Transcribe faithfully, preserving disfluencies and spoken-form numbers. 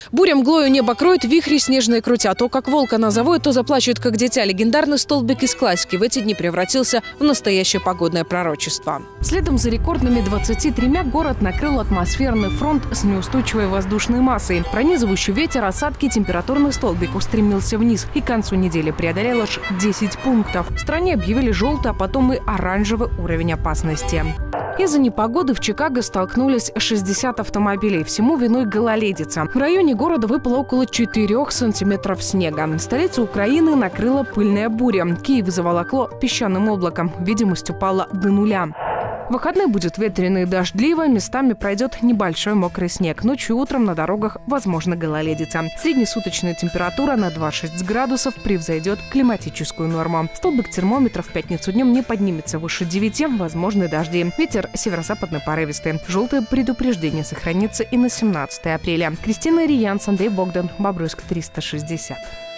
Буря мглою небо кроет, вихри снежные крутя. То, как волк она завоет, то заплачет, как дитя. Легендарный столбик из классики в эти дни превратился в настоящее погодное пророчество. Следом за рекордными двадцатью тремя город накрыл атмосферный фронт с неустойчивой воздушной массой. Пронизывающий ветер, осадки, температурный столбик устремился вниз и к концу недели преодолел аж десять пунктов. В стране объявили желтый, а потом и оранжевый уровень опасности. Из-за непогоды в Чикаго столкнулись шестьдесят автомобилей. Всему виной гололедица. В районе города выпало около четырёх сантиметров снега. Столицу Украины накрыла пыльная буря. Киев заволокло песчаным облаком. Видимость упала до нуля. В выходные будет ветрено и дождливо, местами пройдет небольшой мокрый снег. Ночью и утром на дорогах возможна гололедица. Среднесуточная температура на двадцать шесть градусов превзойдет климатическую норму. Столбик термометра в пятницу днем не поднимется выше девяти, возможны дожди. Ветер северо-западный порывистый. Желтое предупреждение сохранится и на семнадцатое апреля. Кристина Риянс, Андрей Богдан, Бобруйск триста шестьдесят.